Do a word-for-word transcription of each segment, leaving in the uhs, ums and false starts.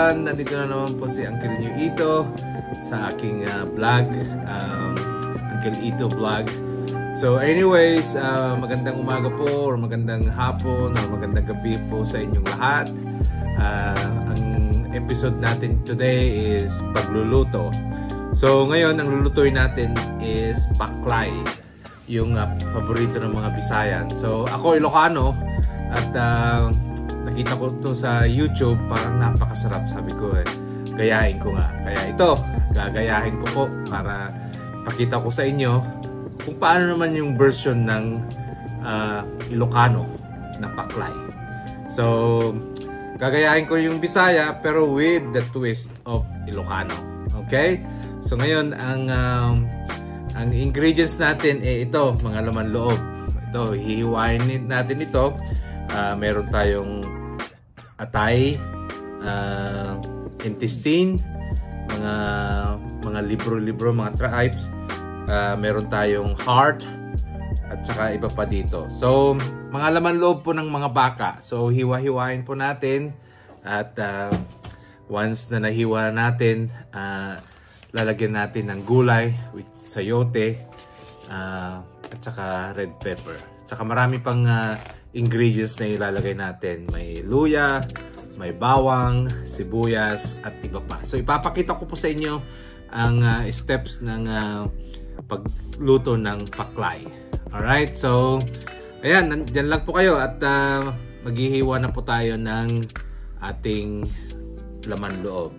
everyone! Nandito na naman po si Uncle New Ito sa aking uh, vlog, um, Uncle Ito Vlog. So anyways, uh, magandang umaga po or magandang hapon or magandang gabi po sa inyong lahat. Uh, ang episode natin today is pagluluto. So ngayon, ang lulutuin natin is paklay, yung uh, paborito ng mga Bisayan. So ako Ilocano at uh, nakita ko to sa YouTube, parang napakasarap, sabi ko eh, gayahin ko nga. Kaya ito, gagayahin ko po para pakita ko sa inyo kung paano naman yung version ng uh, Ilocano na paklay. So, gagayahin ko yung Bisaya pero with the twist of Ilocano. Okay? So ngayon, ang um, ang ingredients natin eh ito, mga laman loob. Ito, hihiwain natin ito. Uh, meron tayong atay, uh, intestine, mga mga libro-libro, mga tripes, uh, meron tayong heart, at saka iba pa dito. So, mga laman loob po ng mga baka. So, hiwa-hiwain po natin at uh, once na nahiwa natin, uh, lalagyan natin ng gulay with sayote, uh, at saka red pepper. At saka marami pang uh, ingredients na ilalagay natin. May luya, may bawang, sibuyas, at iba pa. So ipapakita ko po sa inyo ang uh, steps ng uh, pagluto ng paklay. Alright, so ayan, nandyan lang po kayo at uh, maghihiwa na po tayo ng ating laman loob.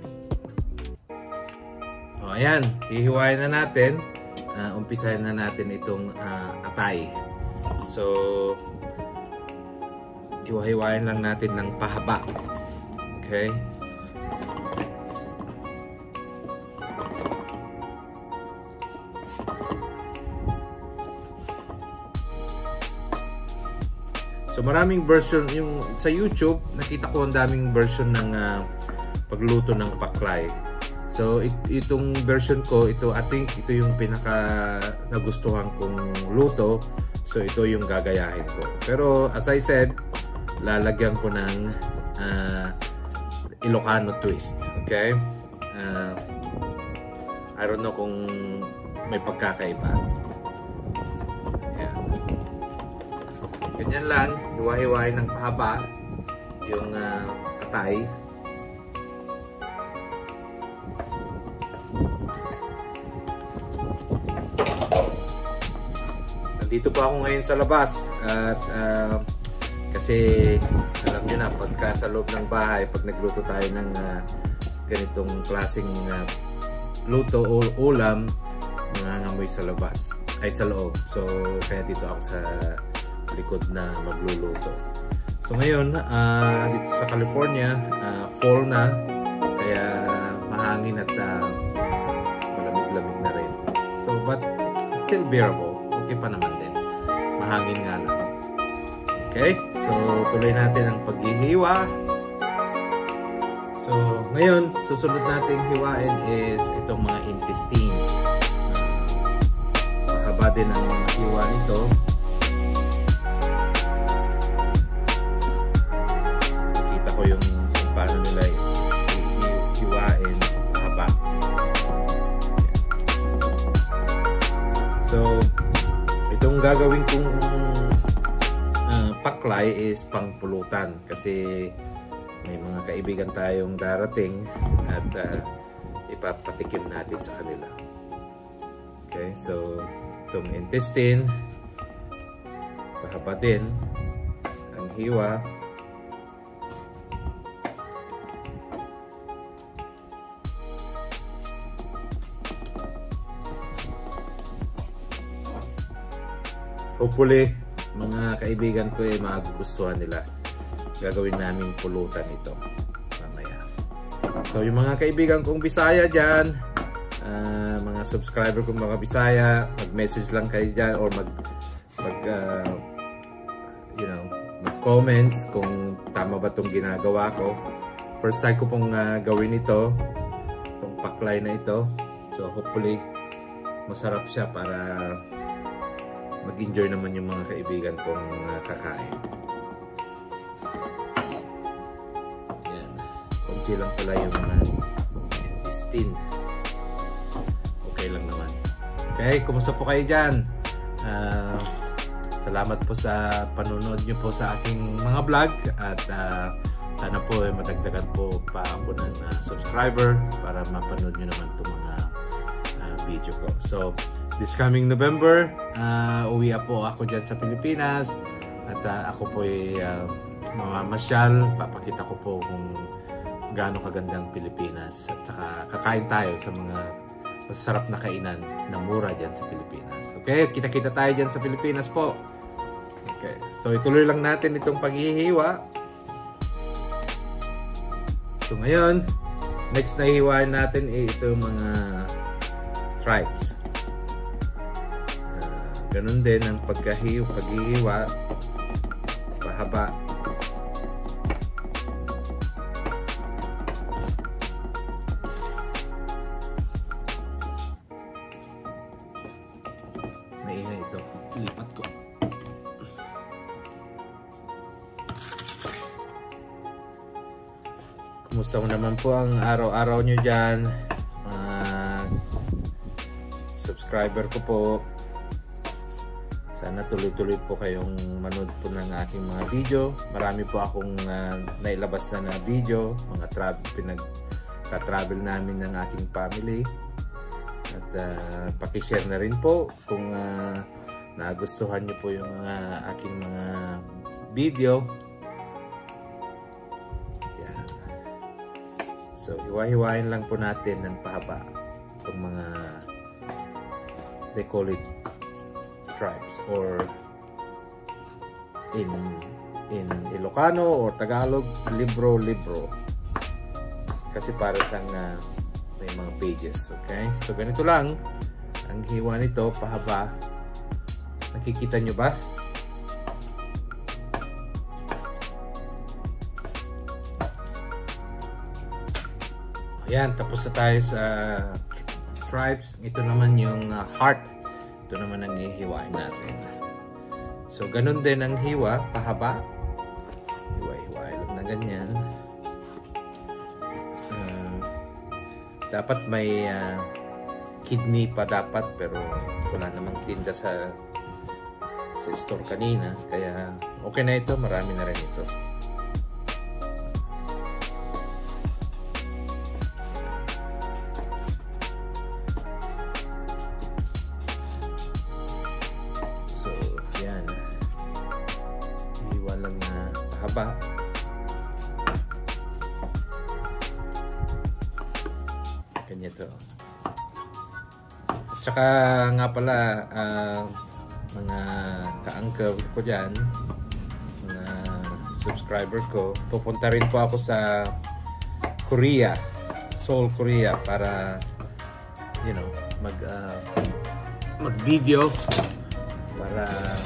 O ayan, hihiwain na natin. Uh, umpisahin na natin itong uh, atay. So hiwa-hiwain lang natin ng pahaba. Okay? So maraming version yung sa YouTube, nakita ko ang daming version ng uh, pagluto ng paklay. So it, itong version ko, ito I think ito yung pinaka nagustuhan kong luto. So ito yung gagayahin ko. Pero as I said, lalagyan ko ng uh, Ilocano twist. Okay? Uh, I don't know kung may pagkakaiba. Ayan. Ganyan lang. Hiwa-hiwain ng pahaba yung uh, atay. Nandito po ako ngayon sa labas at uh, kasi alam nyo na, pagka sa loob ng bahay, pag nagluto tayo ng uh, ganitong klaseng uh, luto o ulam, nangangamoy sa labas, ay sa loob. So kaya dito ako sa likod na magluluto. So ngayon, uh, dito sa California, uh, fall na, kaya mahangin at uh, malamig-lamig na rin. So but still bearable, okay pa naman din. Mahangin nga lang. Okay? So, tuloy natin ang paghihiwa. So, ngayon, susunod nating hiwain is itong mga intestine. Uh, mahaba din ang hiwa nito. Nakita ko yung kung paano nila hiwain mahaba. So, itong gagawin kong paklay is pang pulutan kasi may mga kaibigan tayong darating at uh, ipapatikim natin sa kanila. Okay, so itong intestine, pahaba din ang hiwa. Hopefully mga kaibigan ko eh magugustuhan nila. Gagawin naming pulutan ito mamaya. So yung mga kaibigan kong Bisaya dyan, uh, mga subscriber kong mga Bisaya, mag-message lang kayo dyan or mag, mag uh, you know, mag-comments kung tama ba itong ginagawa ko. First time ko pong uh, gawin ito, itong paklay na ito. So hopefully masarap siya para mag-enjoy naman yung mga kaibigan kong uh, kakain. Yan. konti lang pala yung uh, intestine. Okay lang naman. Okay, kumusta po kayo dyan? Uh, salamat po sa panonood nyo po sa aking mga vlog at uh, sana po eh, madagdagan po pa ako ng uh, subscriber para mapanood nyo naman itong mga uh, video ko. So, this coming November, uh, uwi po ako dyan sa Pilipinas at uh, ako po ay uh, mamamasyal. Papakita ko po kung gaano kagandang Pilipinas at saka kakain tayo sa mga masarap na kainan na mura dyan sa Pilipinas. Okay, kita-kita tayo dyan sa Pilipinas po. Okay, so ituloy lang natin itong paghihiwa. So ngayon, next na hiwain natin ay ito yung mga tripes. Uh, ganun din ang pagkahiwa, paghihiwa, pahaba. Maingay ito. Ilipat ko. Kumusta naman po ang araw-araw nyo dyan, mga subscriber ko po. Sana tuloy-tuloy po kayong manood po ng aking mga video. Marami po akong uh, nailabas na na video, mga travel, pinag-travel namin ng aking family. At uh, pakishare na rin po kung uh, nagustuhan nyo po yung uh, aking mga video. So, hiwa-hiwain lang po natin ng pahaba itong mga, they call it tripes, or in in Ilocano or Tagalog, libro-libro. Kasi para siyang uh, may mga pages, okay? So, ganito lang ang hiwa nito, pahaba. Nakikita nyo ba? Ayan, tapos na tayo sa tripes. Ito naman yung uh, heart. Ito naman ang hihiwain natin. So, ganun din ang hiwa, pahaba. Hiwa-hiwain lang na ganyan. Uh, dapat may uh, kidney pa dapat, pero wala namang tinda sa sa store kanina. Kaya okay na ito, marami na rin ito. Haba. Ganyan to. At saka nga pala uh, mga ka-uncle ko dyan, mga subscriber ko, pupunta rin po ako sa Korea, Seoul, Korea, para you know, mag uh, mag video para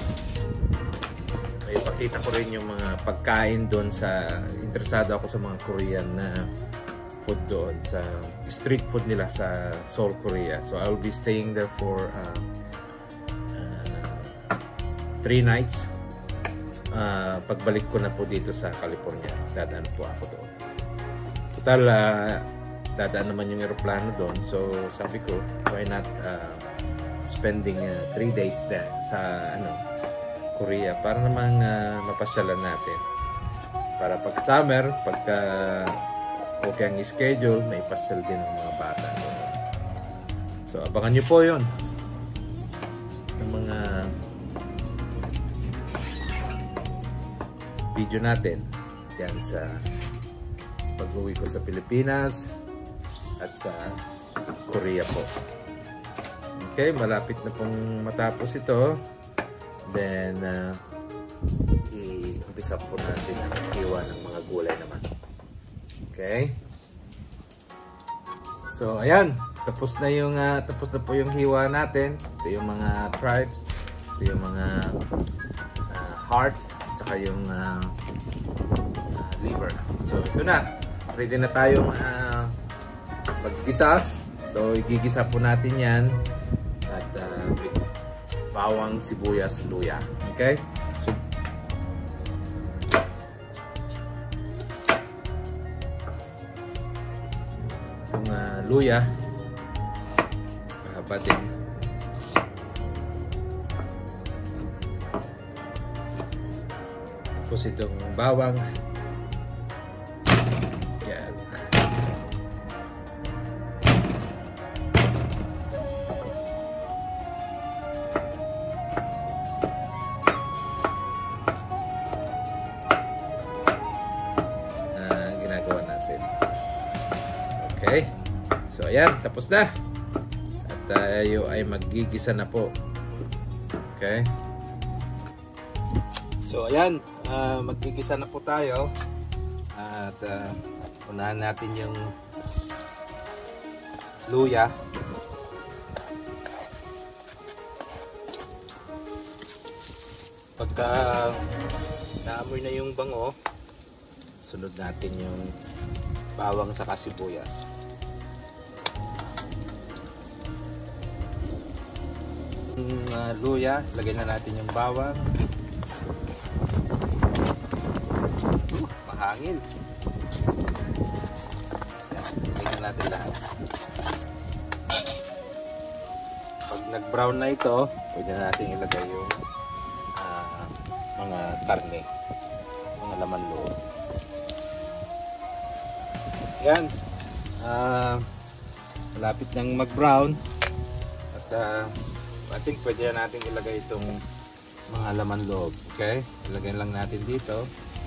ipakita ko rin yung mga pagkain doon. Sa interesado ako sa mga Korean na food doon, sa street food nila sa Seoul, Korea. So I will be staying there for uh, uh, three nights. Uh, pagbalik ko na po dito sa California, dadaan po ako doon. Total, uh, dadaan naman yung aeroplano doon. So sabi ko, why not uh, spending uh, three days there sa ano, Korea, para namang uh, mapasyalan natin. Para pag summer, pagka okay ang schedule, may pasyal din ng mga bata. So, abangan nyo po yun. Ng mga video natin yan sa pag-uwi ko sa Pilipinas at sa Korea po. Okay, malapit na pong matapos ito. Then, uh, i-umpisa po natin ang hiwa ng mga gulay naman. Okay? So, ayan. Tapos na yung, uh, tapos na po yung hiwa natin. Ito yung mga tripes. Ito yung mga uh, heart. At saka yung uh, uh, liver. So, ito na. Ready na tayong uh, mag-gisa. So, igigisa po natin yan. At, uh, bawang, sibuyas, luya. Okay? So, luya. Mahaba din. Tapos itong bawang. Yan. Uh, ginagawa natin. Okay. So ayan, tapos na. At tayo ay maggigisa na po. Okay. So ayan, uh, magigisa na po tayo at uh, unahan natin yung luya. Pagka naamoy na yung bango, sunod natin yung bawang sa sibuyas. Yung uh, luya, lagay na natin yung bawang. Hangin. Tingnan natin lahat. Pag nag-brown na ito, pwede na natin ilagay yung uh, mga karne, mga laman loob. Yan. Uh, malapit nang mag-brown. At uh, I think pwede na natin ilagay itong mga laman loob. Okay? Ilagay lang natin dito.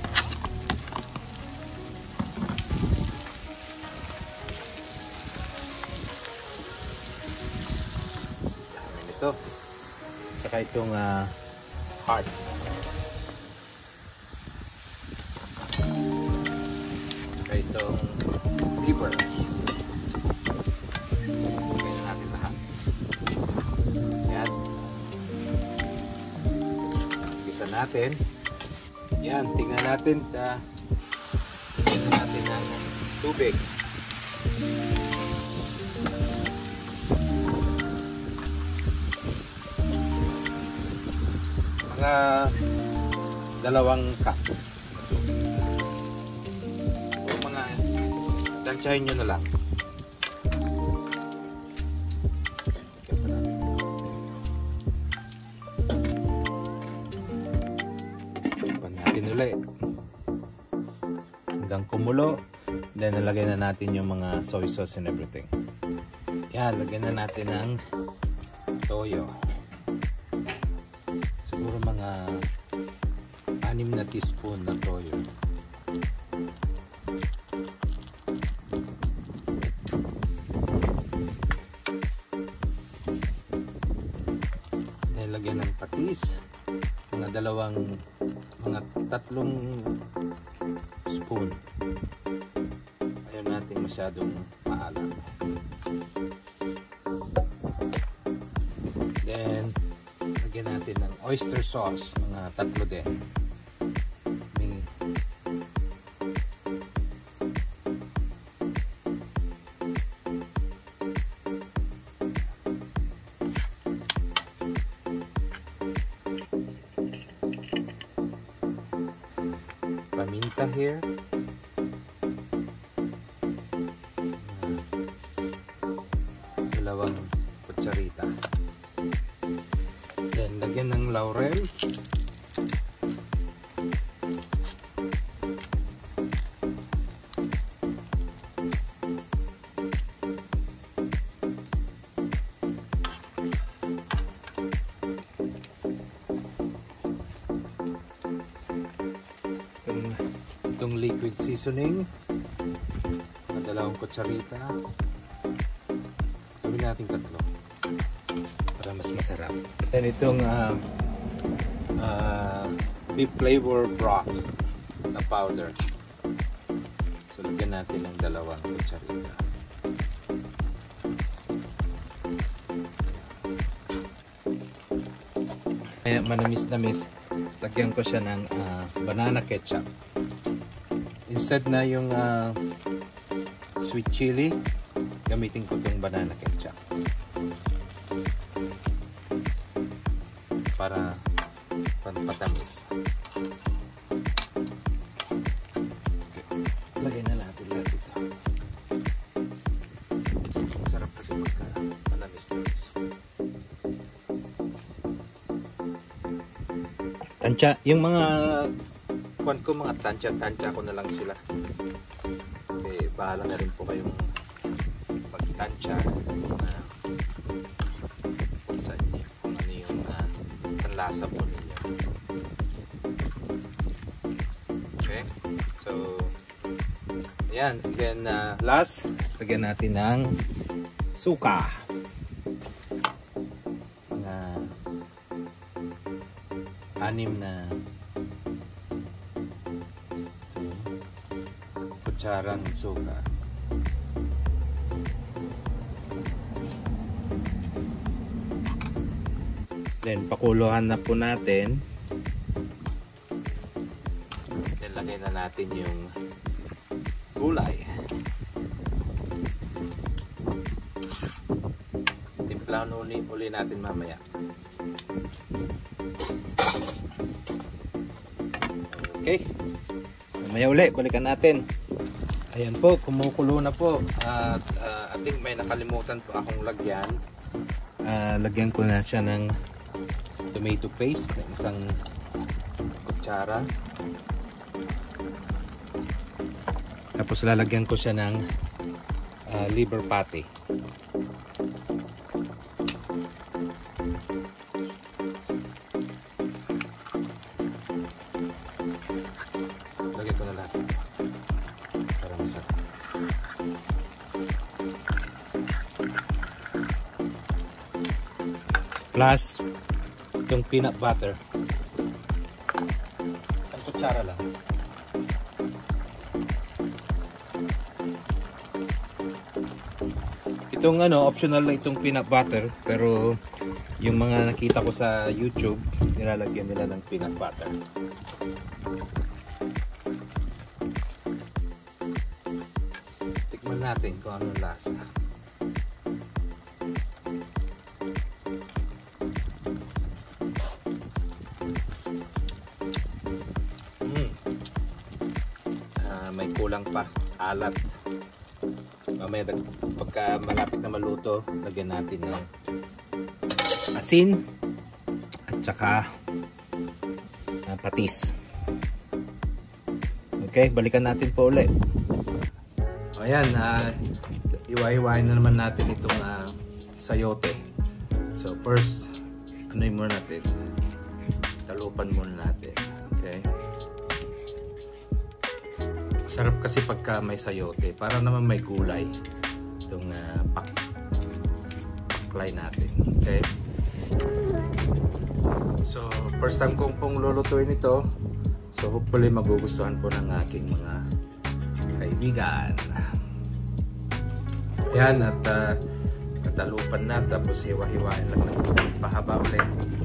Saka itong uh, heart. Saka itong liver. Lagyan natin lahat. Yan. Gisa natin. Yan. Tingnan natin. Uh, tingnan natin ng tubig. Mga dalawang cup. O mga tansyahin nyo na lang. Ipan natin ulit hanggang kumulo. Then nalagay na natin yung mga soy sauce and everything. Yan, lagyan na natin ng toyo. Siguro mga anim na teaspoon na toyo. Nilagyan ng patis, mga dalawang, mga tatlong spoon. Ayaw natin masyadong maalat. Then lagyan natin ng oyster sauce, mga tatlo din. May paminta here. Dalawang kutsarita. Then lagyan ng laurel. Itong, itong liquid seasoning, mga dalawang kutsarita. Gawin natin tatlo para mas masarap. Then itong uh, uh, beef flavor broth na powder. So lagyan natin ng dalawang kutsarita. Kaya manamis-namis, lagyan ko siya ng uh, banana ketchup. Instead na yung uh, sweet chili, gamitin ko itong banana ketchup para panpatamis. Okay. Lagyan na natin lahat ito. Manamis guys. Tansya, yung mga kuwan ko, mga tansya-tansya ko na lang sila. Okay, bahala na rin po kayong magtansya kung uh, sa inyo, kung ano yung uh, panlasa po ninyo. Okay, so ayan, and then uh, last, lagyan natin ng suka. Anim na kutsarang suka. Then pakuluhan na po natin. Then lagay na natin yung gulay. Timplahan uli, uli natin mamaya. Okay, mamaya uli, balikan natin. Ayan po, kumukulo na po. At uh, I think may nakalimutan po akong lagyan. Uh, lagyan ko na siya ng tomato paste na isang kutsara. Tapos lalagyan ko siya ng uh, liver patty. Plus itong peanut butter, isang kutsara lang. Itong ano, optional lang itong peanut butter, pero yung mga nakita ko sa YouTube, nilalagyan nila ng peanut butter. Tikman natin kung anong lasa. Kulang pa, alat. Mamaya pagka malapit na maluto, lagyan natin ng asin at saka uh, patis. Okay, balikan natin po ulit. Ayan, uh, iwa-iwain na naman natin itong uh, sayote. So first, ano yung muna natin? Talupan muna natin. Okay. Sarap kasi pagka may sayote, para naman may gulay itong uh, pak paklay natin. Okay, so first time kong pong lulutuin ito, so hopefully magugustuhan po ng aking mga kaibigan. Ayan, at uh, katalupan na, tapos hiwa-hiwain lang ng pahaba ulit.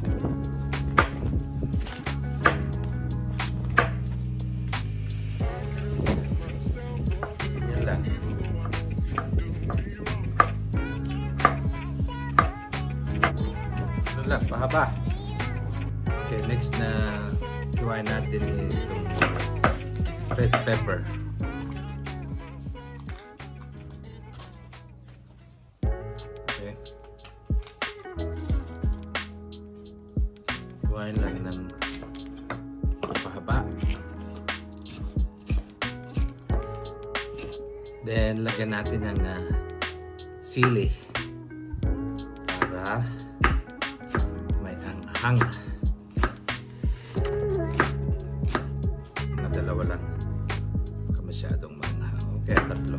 Lang, mahaba. Okay, next na hiwain natin itong red pepper. Okay. Hiwain lang ng pahaba. Then, lagyan natin ng uh, sili para hang. Mga dalawa lang. Baka masyadong manghang. Okay, tatlo.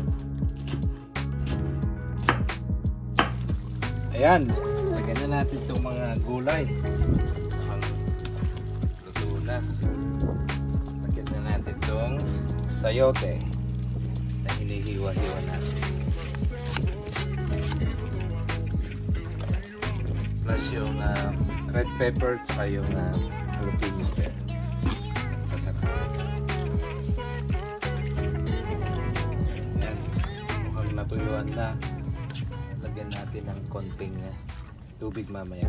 Ayan. Lagyan na natin itong mga gulay. Luto na. Lagyan na natin itong sayote na hinihiwa-hiwa natin. Plus yung uh, red pepper at yung uh, jalapenos there. Masarap. Ayan. Mukhang natuyuan na. Lagyan natin ng konting uh, tubig mamaya.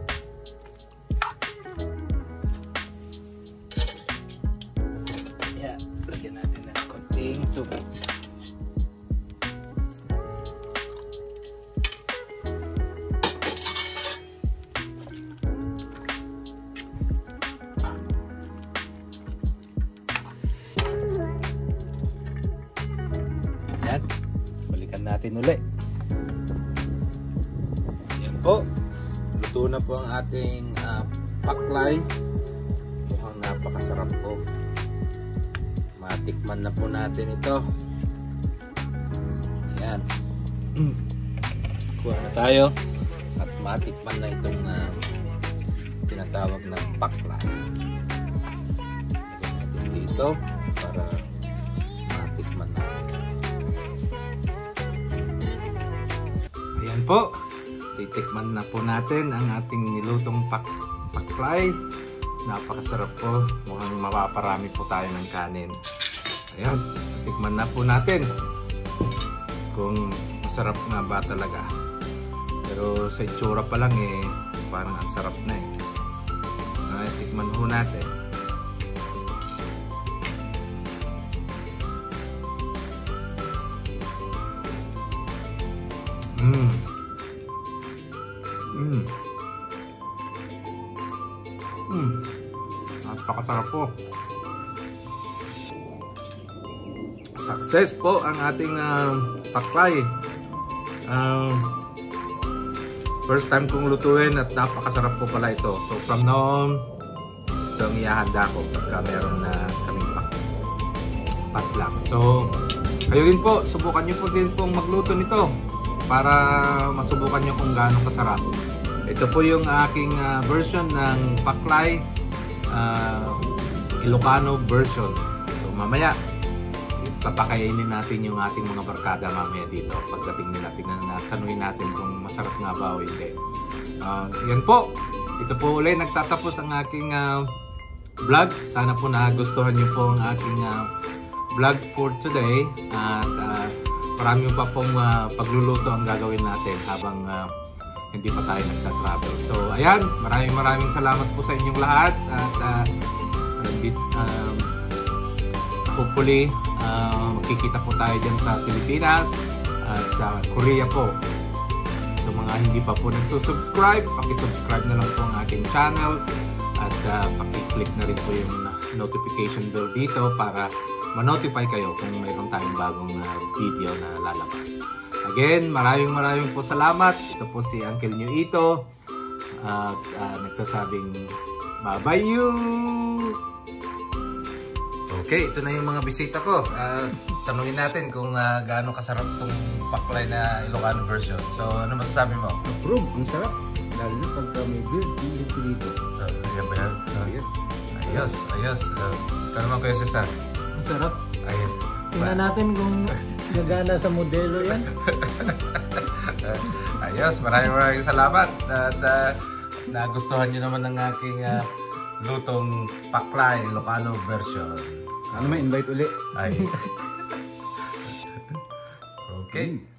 Ayan. Lagyan natin ng konting tubig. ulit. Yan po. Luto na po ang ating uh, paklay. Mukhang napakasarap po. Matikman na po natin ito. Ayan. Kuha na tayo. At matikman na itong uh, tinatawag na paklay. Lagyan natin dito para matikman na. Ayan po. Titikman na po natin ang ating nilutong pak paklay. Napakasarap po. Mukhang mapaparami po tayo ng kanin. Ayan. Tikman na po natin kung masarap nga ba talaga. Pero sa itsura pa lang eh, parang ang sarap na eh. Ay, tikman po natin. Mmm. Mmm. Mmm. Napakasarap po. Success po ang ating uh, paklay. Uh, first time kong lutuin at napakasarap po pala ito. So from now on, ito ang ihahanda ko pagka meron na kaming pak pakla. So kayo din po, subukan nyo po din pong magluto nito para masubukan nyo kung gaano kasarap. Ito po yung aking uh, version ng paklay, uh, Ilocano version. So mamaya papakainin natin yung ating mga barkada mamaya dito pagdating nila, tingnan na tanuin natin kung masarap nga ba o hindi. Uh, yan po, ito po ulit nagtatapos ang aking uh, vlog. Sana po nagustuhan nyo po ang aking uh, vlog for today at uh, marami pa pong uh, pagluluto ang gagawin natin habang uh, hindi pa tayo nagta-travel. So ayan, maraming maraming salamat po sa inyong lahat at uh, uh, hopefully Uh, makikita po tayo dyan sa Pilipinas at sa Korea po. So mga hindi pa po nagsusubscribe, pakisubscribe na lang po ang aking channel at uh, pakiclick na rin po yung notification bell dito para ma-notify kayo kung mayroon tayong bagong uh, video na lalabas. Again, maraming maraming po salamat. Ito po si Uncle Nyo Ito at uh, nagsasabing bye-bye you! Okay, ito na yung mga bisita ko. Uh, tanungin natin kung uh, gaano kasarap itong paklay na Ilocano version. So, ano masasabi mo? Approve, ang sarap. Lalo na pagka may beer, dito dito. Uh, yan ba yan? Uh, ayos, ayos. Uh, ito naman Kuya Cesar. Ang sarap. Ayun. Tingnan natin kung gagana sa modelo yan. uh, ayos, maraming maraming salamat. At uh, nagustuhan nyo naman ng aking uh, lutong paklay Ilocano version. Ano may invite ulit? Ay. Okay.